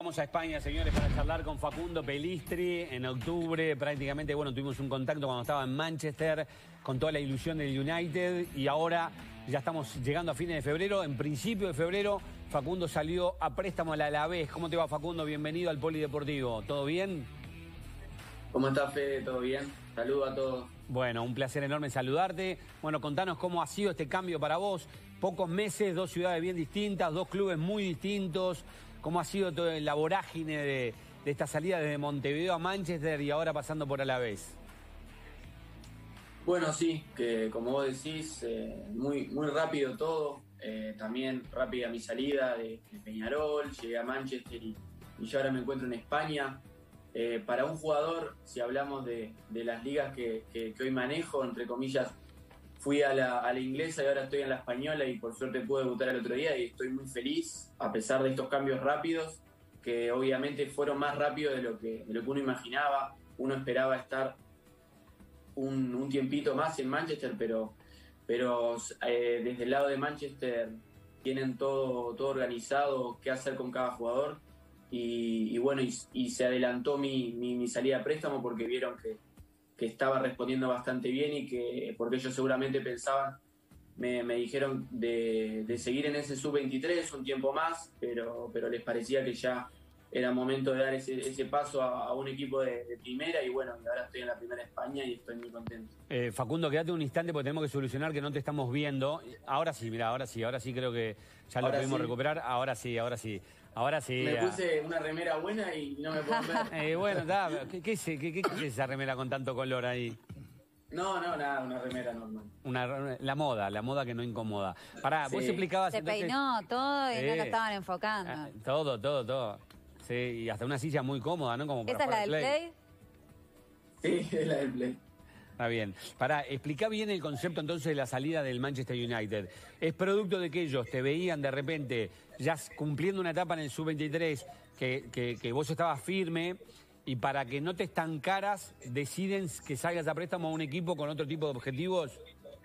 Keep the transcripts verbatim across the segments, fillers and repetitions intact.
Vamos a España, señores, para charlar con Facundo Pelistri. En octubre prácticamente, bueno, tuvimos un contacto cuando estaba en Manchester con toda la ilusión del United y ahora ya estamos llegando a fines de febrero. En principio de febrero, Facundo salió a préstamo al Alavés. ¿Cómo te va, Facundo? Bienvenido al Polideportivo. ¿Todo bien? ¿Cómo estás, Fede? ¿Todo bien? Saludos a todos. Bueno, un placer enorme saludarte. Bueno, contanos cómo ha sido este cambio para vos. Pocos meses, dos ciudades bien distintas, dos clubes muy distintos. ¿Cómo ha sido toda la vorágine de, de esta salida desde Montevideo a Manchester y ahora pasando por Alavés? Bueno, sí, que como vos decís, eh, muy, muy rápido todo. Eh, también rápida mi salida de, de Peñarol, llegué a Manchester y, y yo ahora me encuentro en España. Eh, para un jugador, si hablamos de, de las ligas que, que, que hoy manejo, entre comillas, fui a la, a la inglesa y ahora estoy en la española y por suerte pude debutar el otro día y estoy muy feliz, a pesar de estos cambios rápidos, que obviamente fueron más rápidos de lo que, de lo que uno imaginaba. Uno esperaba estar un, un tiempito más en Manchester, pero, pero eh, desde el lado de Manchester tienen todo, todo organizado, qué hacer con cada jugador. Y, y bueno, y, y se adelantó mi, mi, mi salida a préstamo porque vieron que, que estaba respondiendo bastante bien y que, porque ellos seguramente pensaban, me, me dijeron de, de seguir en ese sub veintitrés un tiempo más, pero, pero les parecía que ya era momento de dar ese, ese paso a, a un equipo de, de primera y bueno, ahora estoy en la primera España y estoy muy contento. Eh, Facundo, quédate un instante porque tenemos que solucionar que no te estamos viendo. Ahora sí, mira, ahora sí, ahora sí creo que ya lo Ahora pudimos sí. recuperar. Ahora sí, ahora sí. Ahora sí. Me puse una remera buena y no me puedo ver. Eh, bueno, da, ¿qué, qué, es, qué, qué, qué es esa remera con tanto color ahí? No, no, nada, una remera normal. Una, la moda, la moda que no incomoda. Pará, Sí. vos explicabas Se entonces... peinó todo y no Eh, lo estaban enfocando. ah, todo, todo, todo. Sí, y hasta una silla muy cómoda, ¿no? Como para ¿Esa es la jugar del al Play? Sí, es la del Play. Está bien. Pará, explica bien el concepto entonces de la salida del Manchester United. ¿Es producto de que ellos te veían de repente ya cumpliendo una etapa en el sub veintitrés, que, que, que vos estabas firme y para que no te estancaras deciden que salgas a préstamo a un equipo con otro tipo de objetivos?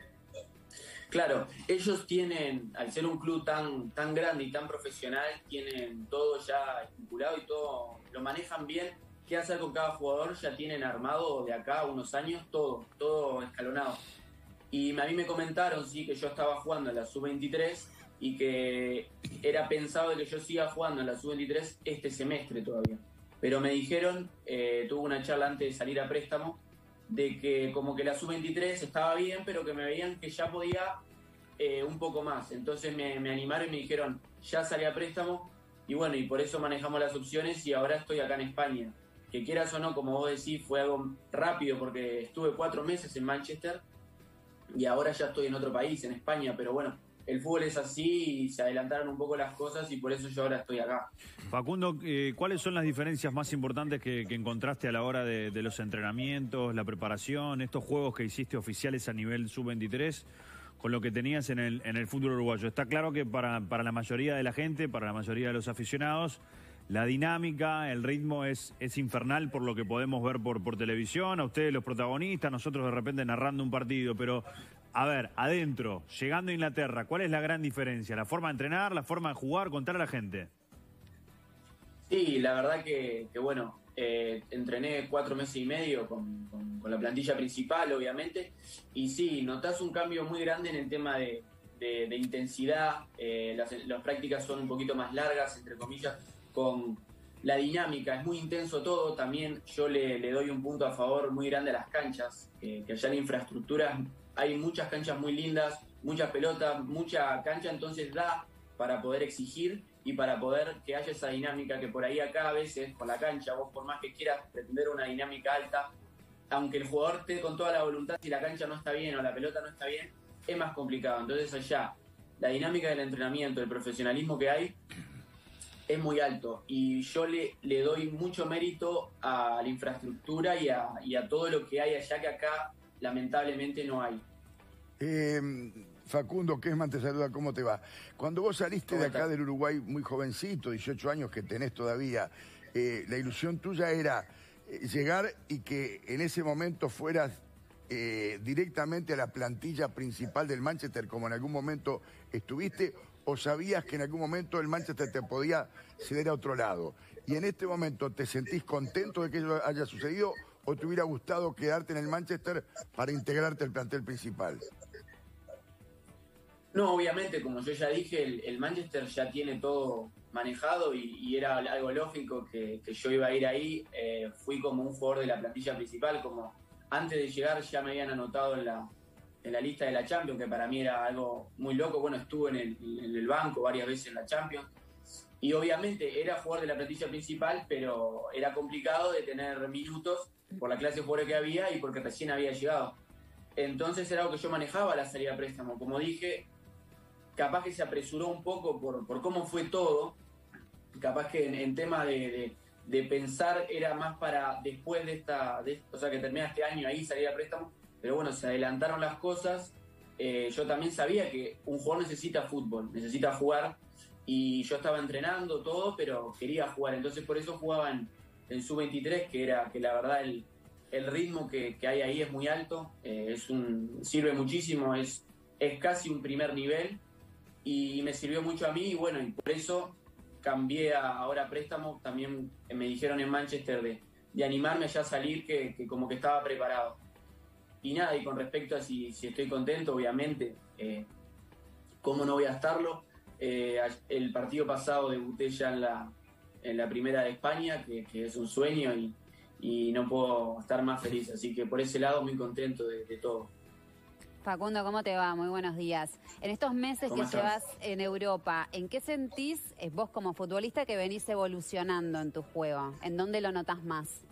Claro, ellos tienen, al ser un club tan, tan grande y tan profesional, tienen todo ya estipulado y todo, lo manejan bien. ¿Qué hacer con cada jugador? Ya tienen armado de acá a unos años todo, todo escalonado. Y a mí me comentaron, sí, que yo estaba jugando en la sub veintitrés y que era pensado de que yo siga jugando en la sub veintitrés este semestre todavía. Pero me dijeron, eh, tuve una charla antes de salir a préstamo, de que como que la sub veintitrés estaba bien, pero que me veían que ya podía eh, un poco más. Entonces me, me animaron y me dijeron, ya salí a préstamo. Y bueno, y por eso manejamos las opciones y ahora estoy acá en España. Que quieras o no, como vos decís, fue algo rápido porque estuve cuatro meses en Manchester y ahora ya estoy en otro país, en España. Pero bueno, el fútbol es así y se adelantaron un poco las cosas y por eso yo ahora estoy acá. Facundo, eh, ¿cuáles son las diferencias más importantes que, que encontraste a la hora de, de los entrenamientos, la preparación, estos juegos que hiciste oficiales a nivel sub veintitrés con lo que tenías en el, en el fútbol uruguayo? Está claro que para, para la mayoría de la gente, para la mayoría de los aficionados, la dinámica, el ritmo es, es infernal por lo que podemos ver por, por televisión, a ustedes los protagonistas, nosotros de repente narrando un partido, pero a ver, adentro, llegando a Inglaterra, ¿cuál es la gran diferencia? ¿La forma de entrenar, la forma de jugar, contar a la gente? Sí, la verdad que, que bueno, eh, entrené cuatro meses y medio con, con, con la plantilla principal, obviamente, y sí, notás un cambio muy grande en el tema de, de, de intensidad, eh, las, las prácticas son un poquito más largas, entre comillas, con la dinámica, es muy intenso todo. También yo le, le doy un punto a favor muy grande a las canchas, eh, que allá en infraestructura hay muchas canchas muy lindas, muchas pelotas, mucha cancha, entonces da para poder exigir y para poder que haya esa dinámica que por ahí acá a veces con la cancha, vos por más que quieras pretender una dinámica alta, aunque el jugador esté con toda la voluntad, si la cancha no está bien o la pelota no está bien, es más complicado. Entonces allá la dinámica del entrenamiento, el profesionalismo que hay, es muy alto y yo le, le doy mucho mérito a la infraestructura y a, y a todo lo que hay allá que acá lamentablemente no hay. Eh, Facundo Kessman te saluda, ¿cómo te va? Cuando vos saliste de acá del Uruguay muy jovencito, dieciocho años que tenés todavía, eh, la ilusión tuya era eh, llegar y que en ese momento fueras eh, directamente a la plantilla principal del Manchester, como en algún momento estuviste, o sabías que en algún momento el Manchester te podía ceder a otro lado. y en este momento te sentís contento de que eso haya sucedido o te hubiera gustado quedarte en el Manchester para integrarte al plantel principal? No, obviamente, como yo ya dije, el, el Manchester ya tiene todo manejado y, y era algo lógico que, que yo iba a ir ahí. Eh, fui como un jugador de la plantilla principal, como antes de llegar ya me habían anotado en la, en la lista de la Champions, que para mí era algo muy loco. Bueno, estuve en el, en el banco varias veces en la Champions y obviamente era jugador de la plantilla principal, pero era complicado de tener minutos por la clase de jugadores que había y porque recién había llegado. Entonces era algo que yo manejaba, la salida a préstamo. Como dije, capaz que se apresuró un poco por, por cómo fue todo, capaz que en, en tema de, de, de pensar era más para después de esta, de, o sea que termina este año ahí salir a préstamo, pero bueno, se adelantaron las cosas. Eh, yo también sabía que un jugador necesita fútbol, necesita jugar, y yo estaba entrenando todo, pero quería jugar, entonces por eso jugaba en, en sub veintitrés, que era que la verdad el, el ritmo que, que hay ahí es muy alto, eh, es un, sirve muchísimo, es, es casi un primer nivel, y me sirvió mucho a mí, y bueno, y por eso cambié a, ahora a préstamo. También me dijeron en Manchester de, de animarme ya a salir, que, que como que estaba preparado. Y nada, y con respecto a si, si estoy contento, obviamente, eh, cómo no voy a estarlo. Eh, el partido pasado debuté ya en la, en la primera de España, que, que es un sueño, y, y no puedo estar más feliz, así que por ese lado muy contento de, de todo. Facundo, ¿cómo te va? Muy buenos días. En estos meses que llevas en Europa, ¿en qué sentís eh, vos como futbolista que venís evolucionando en tu juego? ¿En dónde lo notás más?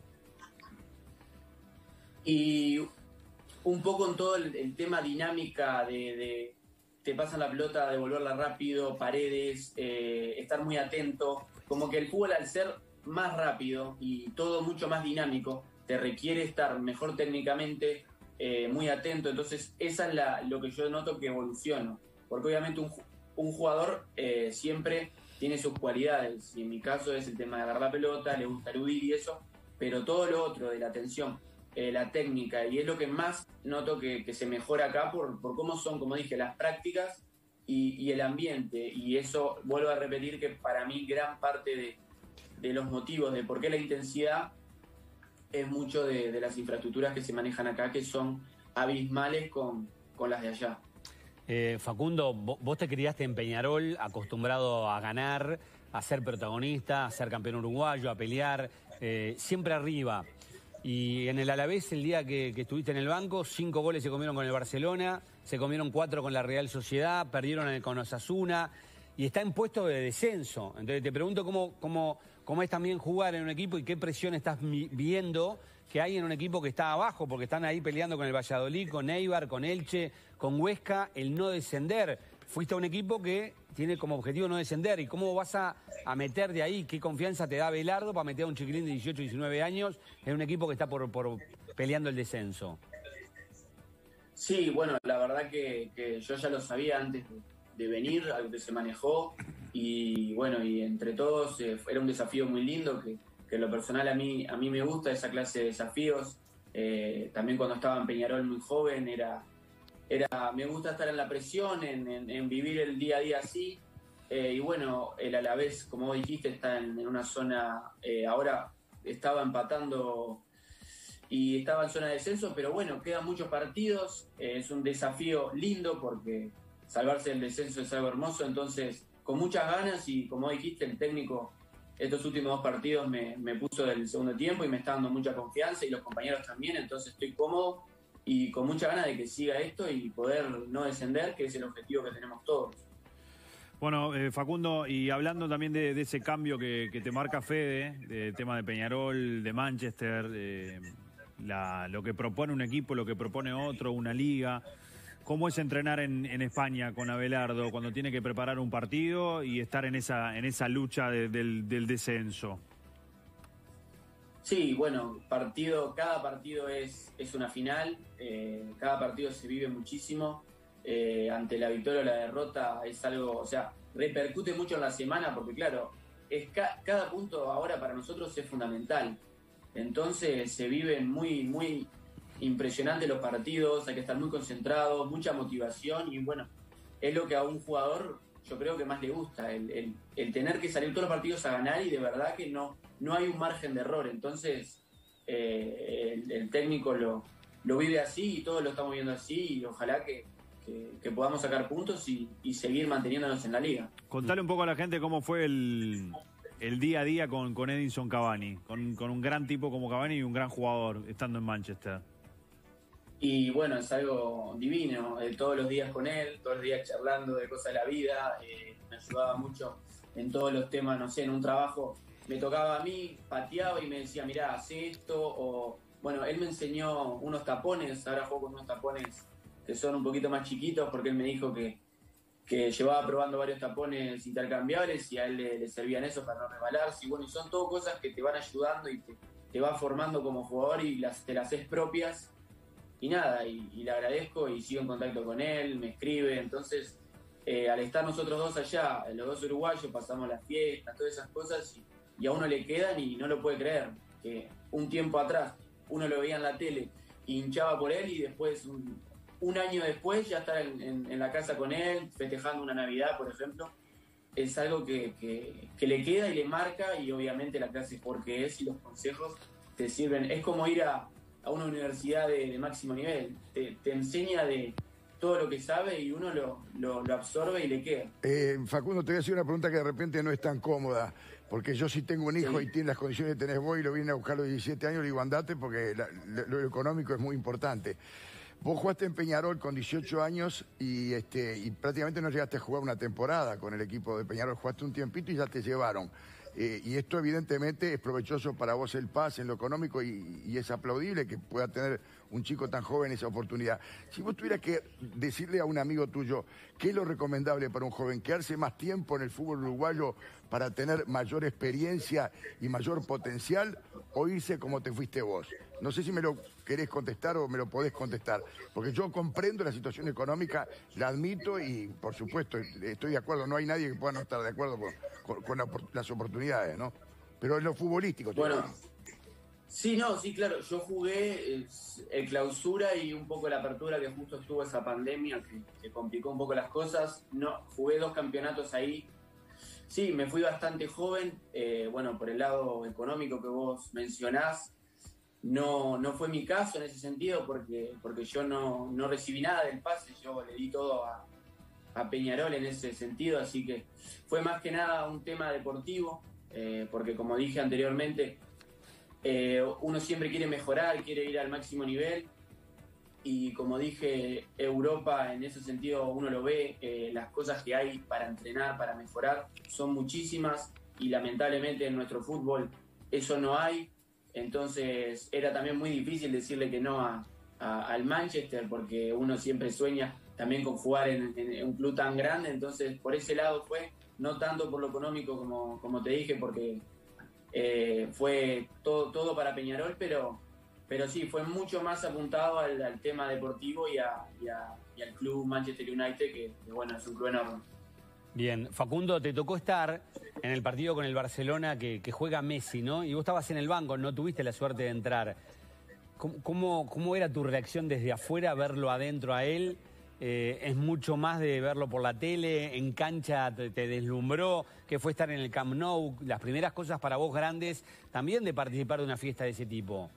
Y un poco en todo el, el tema dinámica de, de te pasan la pelota, devolverla rápido, paredes, eh, estar muy atento. Como que el fútbol, al ser más rápido y todo mucho más dinámico, te requiere estar mejor técnicamente, Eh, muy atento. Entonces esa es la, lo que yo noto que evoluciono, porque obviamente un, un jugador eh, siempre tiene sus cualidades, y en mi caso es el tema de agarrar la pelota, le gusta eludir y eso, pero todo lo otro de la atención, eh, la técnica, y es lo que más noto que, que se mejora acá por, por cómo son, como dije, las prácticas y, y el ambiente, y eso vuelvo a repetir que para mí gran parte de, de los motivos de por qué la intensidad es mucho de, de las infraestructuras que se manejan acá, que son abismales con, con las de allá. Eh, Facundo, vos te criaste en Peñarol, acostumbrado a ganar, a ser protagonista, a ser campeón uruguayo, a pelear, eh, siempre arriba. Y en el Alavés, el día que, que estuviste en el banco, cinco goles se comieron con el Barcelona, se comieron cuatro con la Real Sociedad, perdieron con Osasuna, y está en puesto de descenso. Entonces te pregunto cómo, cómo, cómo es también jugar en un equipo y qué presión estás viendo que hay en un equipo que está abajo, porque están ahí peleando con el Valladolid, con Eibar, con Elche, con Huesca, el no descender. Fuiste a un equipo que tiene como objetivo no descender. ¿Y cómo vas a, a meter de ahí? ¿Qué confianza te da Belardo para meter a un chiquilín de dieciocho, diecinueve años en un equipo que está por, por peleando el descenso? Sí, bueno, la verdad que, que yo ya lo sabía antes de venir, algo que se manejó, y bueno, y entre todos eh, era un desafío muy lindo, que, que en lo personal a mí, a mí me gusta esa clase de desafíos. Eh, también cuando estaba en Peñarol muy joven, era, era me gusta estar en la presión, en, en, en vivir el día a día así, eh, y bueno, el Alavés, como vos dijiste, está en, en una zona, eh, ahora estaba empatando y estaba en zona de descenso, pero bueno, quedan muchos partidos, eh, es un desafío lindo porque salvarse del descenso es algo hermoso, entonces con muchas ganas, y como dijiste, el técnico estos últimos dos partidos me, me puso del segundo tiempo y me está dando mucha confianza, y los compañeros también, entonces estoy cómodo y con mucha ganas de que siga esto y poder no descender, que es el objetivo que tenemos todos. Bueno, eh, Facundo, y hablando también de, de ese cambio que, que te marca Fede, de tema de Peñarol, de Manchester, de la, lo que propone un equipo, lo que propone otro, una liga. ¿Cómo es entrenar en, en España con Abelardo cuando tiene que preparar un partido y estar en esa en esa lucha de, del, del descenso? Sí, bueno, partido, cada partido es, es una final, eh, cada partido se vive muchísimo, eh, ante la victoria o la derrota es algo, o sea, repercute mucho en la semana, porque claro, es ca cada punto ahora para nosotros es fundamental, entonces se viven muy, muy impresionante los partidos, hay que estar muy concentrados, mucha motivación, y bueno, es lo que a un jugador, yo creo que más le gusta, el, el, el tener que salir todos los partidos a ganar y de verdad que no, no hay un margen de error. Entonces eh, el, el técnico lo, lo vive así y todos lo estamos viendo así y ojalá que, que, que podamos sacar puntos y, y seguir manteniéndonos en la liga. Contale un poco a la gente cómo fue el, el día a día con, con Edinson Cavani, con, con un gran tipo como Cavani y un gran jugador estando en Manchester. Y bueno, es algo divino, eh, todos los días con él, todos los días charlando de cosas de la vida, eh, me ayudaba mucho en todos los temas, no sé, en un trabajo me tocaba a mí, pateaba y me decía, mirá, haz esto, o bueno, él me enseñó unos tapones, ahora juego con unos tapones que son un poquito más chiquitos porque él me dijo que, que llevaba probando varios tapones intercambiables y a él le, le servían eso para no resbalarse, y bueno, y son todo cosas que te van ayudando y te, te va formando como jugador y las, te las haces propias. Y nada, y, y le agradezco y sigo en contacto con él, me escribe, entonces eh, al estar nosotros dos allá, los dos uruguayos, pasamos las fiestas, todas esas cosas, y, y a uno le quedan y no lo puede creer, que un tiempo atrás uno lo veía en la tele y hinchaba por él y después, un, un año después, ya estar en, en, en la casa con él, festejando una Navidad, por ejemplo, es algo que, que, que le queda y le marca, y obviamente la clase porque es y los consejos te sirven, es como ir a a una universidad de, de máximo nivel, te, te enseña de todo lo que sabe y uno lo, lo, lo absorbe y le queda. Eh, Facundo, te voy a hacer una pregunta que de repente no es tan cómoda, porque yo si tengo un hijo sí. y tiene las condiciones que tenés vos y lo viene a buscar a los diecisiete años, le digo andate porque la, lo, lo económico es muy importante. Vos jugaste en Peñarol con dieciocho años y, este, y prácticamente no llegaste a jugar una temporada con el equipo de Peñarol, jugaste un tiempito y ya te llevaron. Eh, y esto evidentemente es provechoso para vos el pase en lo económico y, y es aplaudible que pueda tener un chico tan joven esa oportunidad. Si vos tuvieras que decirle a un amigo tuyo qué es lo recomendable para un joven, quedarse más tiempo en el fútbol uruguayo para tener mayor experiencia y mayor potencial, o irse como te fuiste vos. No sé si me lo querés contestar o me lo podés contestar, porque yo comprendo la situación económica, la admito y por supuesto estoy de acuerdo, no hay nadie que pueda no estar de acuerdo con, con, con la, las oportunidades, ¿no? Pero es lo futbolístico. Bueno, sí, no, sí, claro, yo jugué el, el clausura y un poco la apertura, que justo estuvo esa pandemia que, que complicó un poco las cosas. No, jugué dos campeonatos ahí. Sí, me fui bastante joven, eh, bueno, por el lado económico que vos mencionás, no, no fue mi caso en ese sentido porque, porque yo no, no recibí nada del pase, yo le di todo a, a Peñarol en ese sentido, así que fue más que nada un tema deportivo, eh, porque como dije anteriormente, eh, uno siempre quiere mejorar, quiere ir al máximo nivel. Y como dije, Europa en ese sentido uno lo ve, eh, las cosas que hay para entrenar, para mejorar, son muchísimas y lamentablemente en nuestro fútbol eso no hay. Entonces era también muy difícil decirle que no a, a, al Manchester porque uno siempre sueña también con jugar en, en un club tan grande. Entonces por ese lado fue, no tanto por lo económico como, como te dije, porque eh, fue todo, todo para Peñarol, pero... Pero sí, fue mucho más apuntado al, al tema deportivo y, a, y, a, y al club Manchester United, que, que bueno, es un club enorme. Bien, Facundo, te tocó estar en el partido con el Barcelona que, que juega Messi, ¿no? Y vos estabas en el banco, no tuviste la suerte de entrar. ¿Cómo, cómo, cómo era tu reacción desde afuera, verlo adentro a él? Eh, ¿Es mucho más de verlo por la tele? ¿En cancha te, te deslumbró? ¿Qué fue estar en el Camp Nou? Las primeras cosas para vos grandes, también de participar de una fiesta de ese tipo.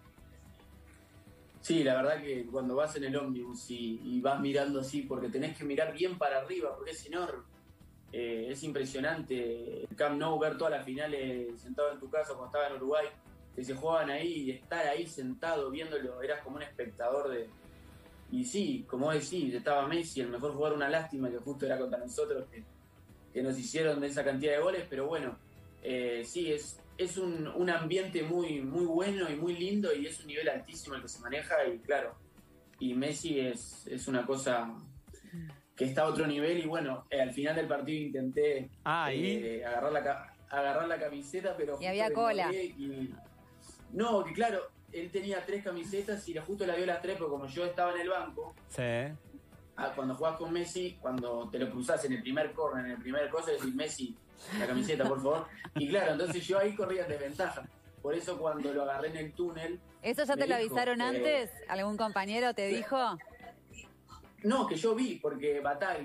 Sí, la verdad que cuando vas en el ómnibus y, y vas mirando así, porque tenés que mirar bien para arriba, porque es enorme, eh, es impresionante. El Camp Nou, ver todas las finales sentado en tu casa cuando estaba en Uruguay, que se jugaban ahí y estar ahí sentado viéndolo, eras como un espectador de... Y sí, como decís, estaba Messi, el mejor jugador, una lástima que justo era contra nosotros, que, que nos hicieron esa cantidad de goles, pero bueno, eh, sí, es... Es un, un ambiente muy, muy bueno y muy lindo y es un nivel altísimo el que se maneja y claro, y Messi es, es una cosa que está a otro nivel y bueno, eh, al final del partido intenté ah, eh, agarrar, la, agarrar la camiseta, pero... Y había cola. Y, no, que claro, él tenía tres camisetas y justo la dio las tres, porque como yo estaba en el banco, sí. ah, cuando jugás con Messi, cuando te lo cruzás en el primer corner, en el primer cosa, decís Messi, la camiseta, por favor. Y claro, entonces yo ahí corría en desventaja. Por eso cuando lo agarré en el túnel... ¿Eso ya te lo dijo, avisaron eh, antes? ¿Algún compañero te dijo? No, que yo vi, porque Bataglia,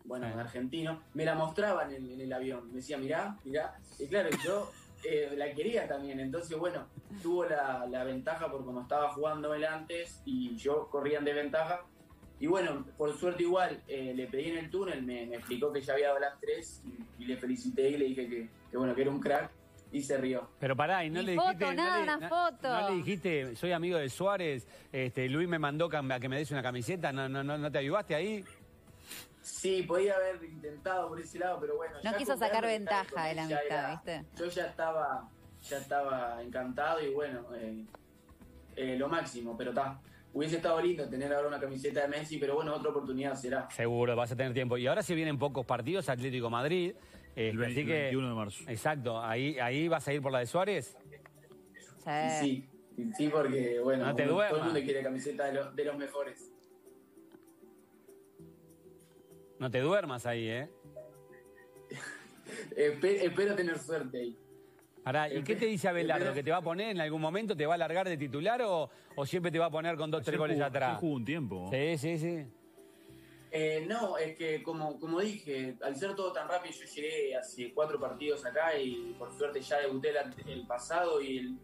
bueno, Sí. argentino, me la mostraban en, en el avión. Me decía, mirá, mirá. Y claro, yo eh, la quería también. Entonces, bueno, tuvo la, la ventaja por como estaba jugando él antes y yo corría en desventaja. Y bueno, por suerte igual, eh, le pedí en el túnel, me, me explicó que ya había dado las tres y, y le felicité y le dije que, que, bueno, que era un crack y se rió. Pero pará, y no Ni le foto, dijiste... nada, no le, una no- foto. No le dijiste, soy amigo de Suárez, este, Luis me mandó cam- a que me des una camiseta, ¿no, no, no, no te ayudaste ahí? Sí, podía haber intentado por ese lado, pero bueno. No ya quiso con sacar verlo, estar ventaja con de la él ya amistad, era- ¿viste? Yo ya estaba, ya estaba encantado y bueno, eh, eh, lo máximo, pero está. Hubiese estado lindo tener ahora una camiseta de Messi, pero bueno, otra oportunidad será. Seguro, vas a tener tiempo. Y ahora se vienen pocos partidos, Atlético Madrid. este, El veinte, así que, veintiuno de marzo. Exacto, ahí, ahí vas a ir por la de Suárez. Y Sí. sí, y sí, porque bueno, No te uno- todo duermas. el mundo quiere camiseta de, lo- de los mejores. No te duermas ahí, ¿eh? Espe- espero tener suerte ahí. Pará, ¿y qué te dice Abelardo? Espera. ¿Que te va a poner en algún momento? ¿Te va a largar de titular o, o siempre te va a poner con dos, Ayer tres goles jugó- atrás? ayer jugó un tiempo. Sí, sí, sí. Eh, no, es que como, como dije, al ser todo tan rápido, yo llegué hace cuatro partidos acá y por suerte ya debuté el, el pasado y el,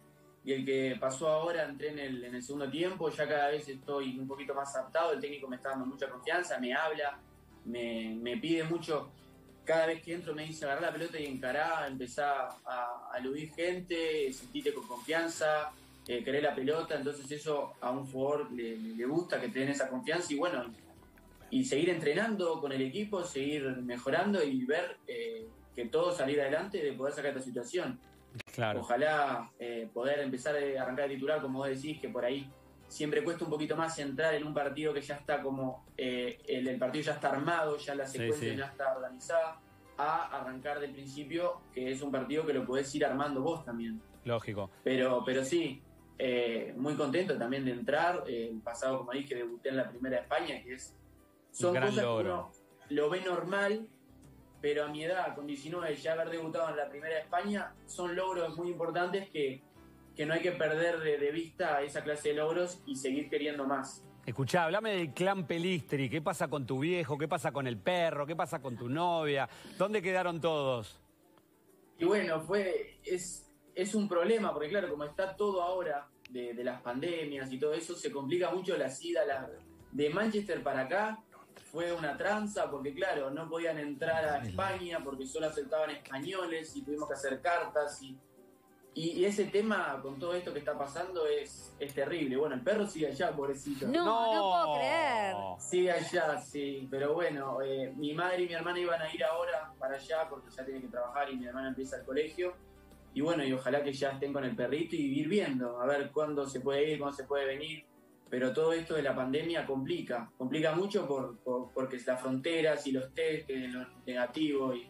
y el que pasó ahora entré en el, en el segundo tiempo, ya cada vez estoy un poquito más adaptado, el técnico me está dando mucha confianza, me habla, me, me pide mucho, cada vez que entro me dice agarrar la pelota y encará, empezá a, a aludir gente, sentite con confianza, eh, querer la pelota, entonces eso a un jugador le, le gusta que te den esa confianza y bueno, y seguir entrenando con el equipo, seguir mejorando y ver eh, que todo salir adelante de poder sacar esta situación. Claro. Ojalá eh, poder empezar a arrancar de titular, como vos decís, que por ahí siempre cuesta un poquito más entrar en un partido que ya está como, eh, el, el partido ya está armado, ya la secuencia sí. ya está organizada, a arrancar del principio, que es un partido que lo podés ir armando vos también. Lógico. Pero, pero sí, eh, muy contento también de entrar. Eh, el pasado, como dije, debuté en la primera de España, que es son Gran cosas logro. que uno lo ve normal, pero a mi edad, con diecinueve, ya haber debutado en la primera de España, son logros muy importantes que, que no hay que perder de, de vista esa clase de logros y seguir queriendo más. Escuchá, hablame del clan Pelistri. ¿Qué pasa con tu viejo? ¿Qué pasa con el perro? ¿Qué pasa con tu novia? ¿Dónde quedaron todos? Y bueno, fue es, es un problema, porque claro, como está todo ahora de, de las pandemias y todo eso, se complica mucho la ida la, de Manchester para acá. Fue una tranza porque, claro, no podían entrar a España porque solo aceptaban españoles y tuvimos que hacer cartas. Y, y, y ese tema, con todo esto que está pasando, es, es terrible. Bueno, el perro sigue allá, pobrecito. No, no puedo creer. Sigue allá, sí. Pero bueno, eh, mi madre y mi hermana iban a ir ahora para allá porque ya tienen que trabajar y mi hermana empieza el colegio. Y bueno, y ojalá que ya estén con el perrito y ir viendo, a ver cuándo se puede ir, cuándo se puede venir. Pero todo esto de la pandemia complica, complica mucho por, por, porque las fronteras y los test, que lo negativo. Y,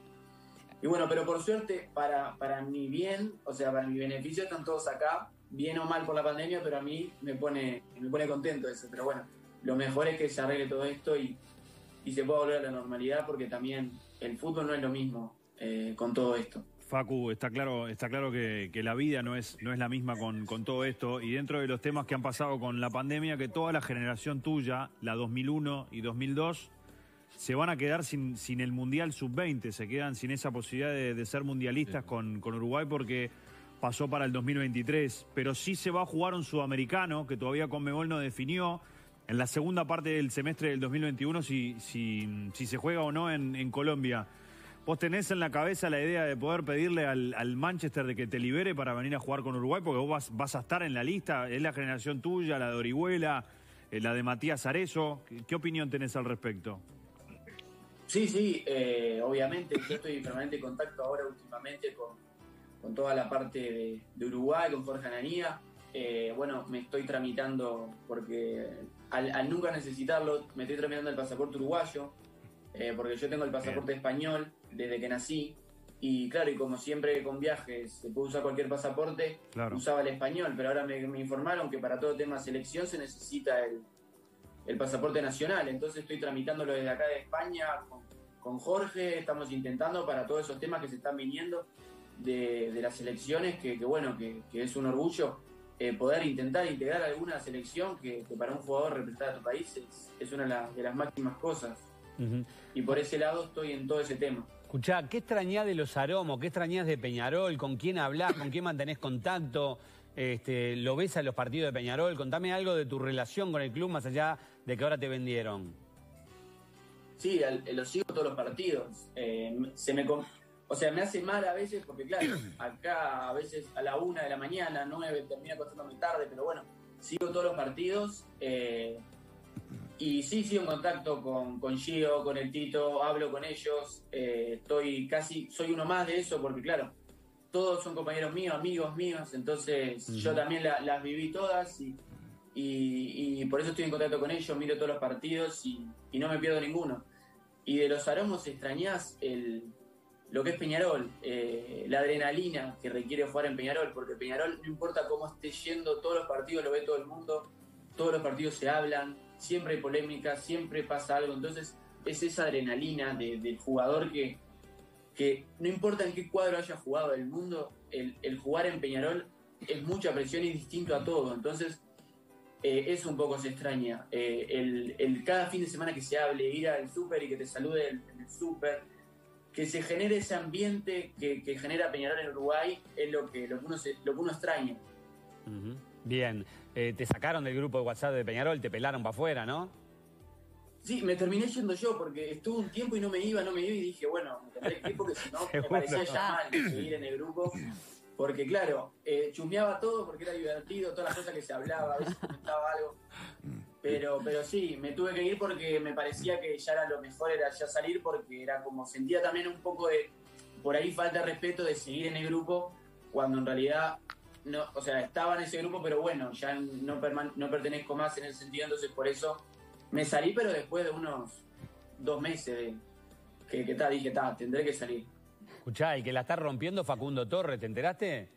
y bueno, pero por suerte, para, para mi bien, o sea, para mi beneficio, están todos acá, bien o mal por la pandemia, pero a mí me pone, me pone contento eso. Pero bueno, lo mejor es que se arregle todo esto y, y se pueda volver a la normalidad, porque también el fútbol no es lo mismo eh, con todo esto. Facu, está claro, está claro que, que la vida no es, no es la misma con, con todo esto, y dentro de los temas que han pasado con la pandemia, que toda la generación tuya, la dos mil uno y dos mil dos, se van a quedar sin, sin el Mundial sub veinte, se quedan sin esa posibilidad de, de ser mundialistas sí. con, con Uruguay porque pasó para el dos mil veintitrés, pero sí se va a jugar un sudamericano que todavía Conmebol no definió en la segunda parte del semestre del dos mil veintiuno si, si, si se juega o no en, en Colombia. ¿Vos tenés en la cabeza la idea de poder pedirle al, al Manchester de que te libere para venir a jugar con Uruguay? Porque vos vas, vas a estar en la lista, es la generación tuya, la de Orihuela, eh, la de Matías Arezo. ¿Qué, qué opinión tenés al respecto? Sí, sí, eh, obviamente. Yo estoy en permanente contacto ahora últimamente con, con toda la parte de, de Uruguay, con Jorge Ananía. Eh, bueno, me estoy tramitando, porque al, al nunca necesitarlo, me estoy tramitando el pasaporte uruguayo. Eh, porque yo tengo el pasaporte Bien. español desde que nací y claro, y como siempre con viajes se puede usar cualquier pasaporte, claro. usaba el español, pero ahora me, me informaron que para todo tema selección se necesita el, el pasaporte nacional, entonces estoy tramitándolo desde acá de España con, con Jorge, estamos intentando para todos esos temas que se están viniendo de, de las selecciones, que, que bueno, que, que es un orgullo eh, poder intentar integrar alguna selección que, que para un jugador representar a tu país es, es una de, la, de las máximas cosas. Uh-huh. Y por ese lado estoy en todo ese tema. Escuchá, ¿qué extrañás de los Aromos? ¿Qué extrañás de Peñarol? ¿Con quién hablás? ¿Con quién mantenés contacto? Este, ¿Lo ves a los partidos de Peñarol? Contame algo de tu relación con el club más allá de que ahora te vendieron. Sí, al, lo sigo todos los partidos. Eh, se me, o sea, me hace mal a veces porque, claro, acá a veces a la una de la mañana, nueve, termina acostándome tarde, pero bueno, sigo todos los partidos. Eh, y sí, sigo en contacto con, con Gio, con el Tito, hablo con ellos. Eh, estoy casi, soy uno más de eso porque, claro, todos son compañeros míos, amigos míos, entonces uh-huh. yo también la, las viví todas y, y, y por eso estoy en contacto con ellos, miro todos los partidos y, y no me pierdo ninguno. Y de los Aromos extrañás el, lo que es Peñarol, eh, la adrenalina que requiere jugar en Peñarol, porque Peñarol, no importa cómo esté yendo, todos los partidos lo ve todo el mundo, todos los partidos se hablan, siempre hay polémica, siempre pasa algo, entonces es esa adrenalina de, del jugador que, que no importa en qué cuadro haya jugado del mundo, el, el jugar en Peñarol es mucha presión y distinto a todo, entonces eh, eso un poco se extraña, eh, el, el cada fin de semana que se hable, ir al súper y que te salude en el, el súper, que se genere ese ambiente que, que genera Peñarol en Uruguay es lo que, lo que, uno, se, lo que uno extraña. Uh-huh. Bien, eh, te sacaron del grupo de WhatsApp de Peñarol, te pelaron para afuera, ¿no? Sí, me terminé yendo yo porque estuve un tiempo y no me iba, no me iba y dije, bueno, me tendré que ir porque si no me parecía ya mal seguir en el grupo. Porque claro, eh, chusmeaba todo porque era divertido, todas las cosas que se hablaba, a veces comentaba algo. Pero, pero sí, me tuve que ir porque me parecía que ya era lo mejor, era ya salir porque era como, sentía también un poco de, por ahí falta de respeto de seguir en el grupo cuando en realidad, no, o sea, estaba en ese grupo, pero bueno, ya no, perman- no pertenezco más en ese sentido, entonces por eso me salí, pero después de unos dos meses de, que, que ta, dije, ta, tendré que salir. Escuchá, y que la está rompiendo Facundo Torres, ¿te enteraste?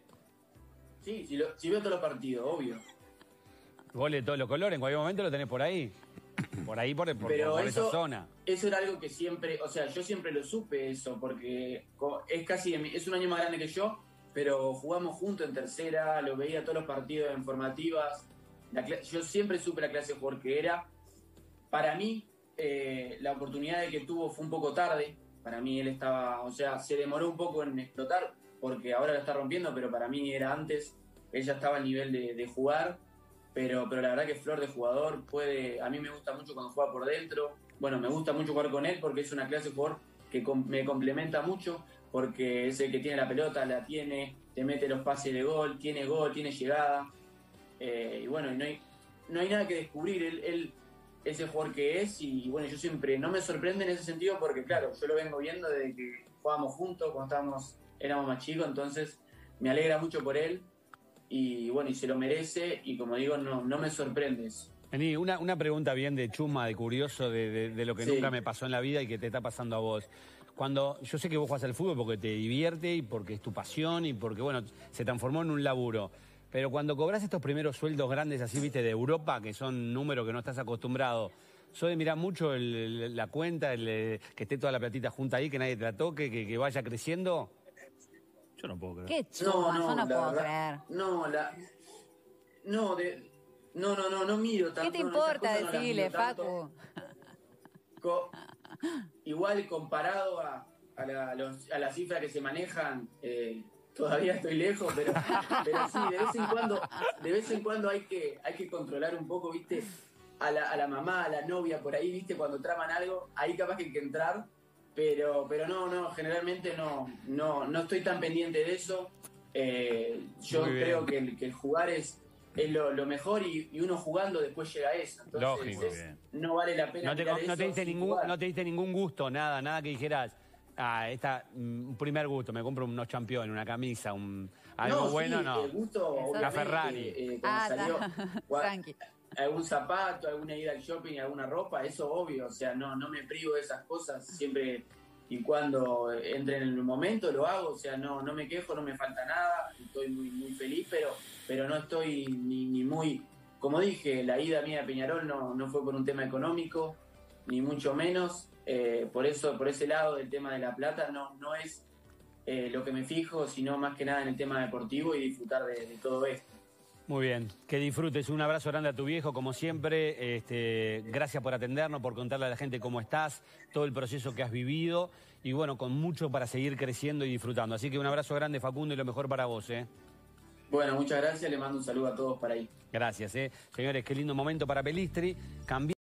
Sí, sí, lo, sí veo todos los partidos, obvio. Goles de todos los colores, en cualquier momento lo tenés por ahí. Por ahí, por, por, pero por eso, esa zona. Eso era algo que siempre, o sea, yo siempre lo supe eso, porque es casi, es un año más grande que yo, pero jugamos juntos en tercera, lo veía todos los partidos en formativas. La, yo siempre supe la clase de jugador que era. Para mí, eh, la oportunidad de que tuvo fue un poco tarde. Para mí él estaba, o sea, se demoró un poco en explotar, porque ahora lo está rompiendo, pero para mí era antes. Él ya estaba al nivel de, de jugar, pero, pero la verdad que flor de jugador puede, a mí me gusta mucho cuando juega por dentro. Bueno, me gusta mucho jugar con él porque es una clase de jugador que com- me complementa mucho, porque es el que tiene la pelota, la tiene, te mete los pases de gol, tiene gol, tiene llegada. Eh, y bueno, no hay, no hay nada que descubrir. Él, él es el jugador que es y bueno, yo siempre, no me sorprende en ese sentido porque claro, yo lo vengo viendo desde que jugábamos juntos, cuando estábamos, éramos más chicos, entonces me alegra mucho por él y bueno, y se lo merece y como digo, no, no me sorprende eso. Vení, una, una pregunta bien de chusma, de curioso, de, de, de lo que sí. nunca me pasó en la vida y que te está pasando a vos. Cuando yo sé que vos jugás al fútbol porque te divierte y porque es tu pasión y porque, bueno, se transformó en un laburo. Pero cuando cobras estos primeros sueldos grandes así, viste, de Europa, que son números que no estás acostumbrado, ¿sos de mirar mucho el, el, la cuenta, el, que esté toda la platita junta ahí, que nadie te la toque, que, que vaya creciendo? Yo no puedo creer. Qué chuma, no, no, yo no puedo verdad, creer. No, la... No, de... No, no, no, no miro tanto. ¿Qué te importa no, decirle, Facu? Co igual comparado a, a, la, los, a las cifras que se manejan, eh, todavía estoy lejos, pero, pero sí, de vez en cuando, de vez en cuando hay que, hay que controlar un poco, viste, a la, a la mamá, a la novia, por ahí, viste, cuando traman algo, ahí capaz que hay que entrar, pero, pero no, no, generalmente no, no, no estoy tan pendiente de eso. Eh, yo creo que el, que el jugar es es lo, lo mejor y, y uno jugando después llega a eso. Entonces, lógico, es, no vale la pena. No te, no, te diste ningún, no te diste ningún gusto, nada, nada que dijeras, ah, esta, un primer gusto, me compro unos championes, una camisa, un algo no, bueno, sí, no. El gusto, una Ferrari. Eh, ah, salió, tranqui. Algún zapato, alguna ida al shopping, alguna ropa, eso obvio, o sea, no, no me privo de esas cosas, siempre y cuando entre en el momento lo hago, o sea, no, no me quejo, no me falta nada, estoy muy, muy feliz, pero, pero no estoy ni, ni muy, como dije, la ida mía a Peñarol no, no fue por un tema económico, ni mucho menos, eh, por eso, por ese lado del tema de la plata, no, no es eh, lo que me fijo, sino más que nada en el tema deportivo y disfrutar de, de todo esto. Muy bien, que disfrutes. Un abrazo grande a tu viejo, como siempre. Este, gracias por atendernos, por contarle a la gente cómo estás, todo el proceso que has vivido. Y bueno, con mucho para seguir creciendo y disfrutando. Así que un abrazo grande, Facundo, y lo mejor para vos, ¿eh? Bueno, muchas gracias. Le mando un saludo a todos para ahí. Gracias, ¿eh? Señores, qué lindo momento para Pellistri. Cambi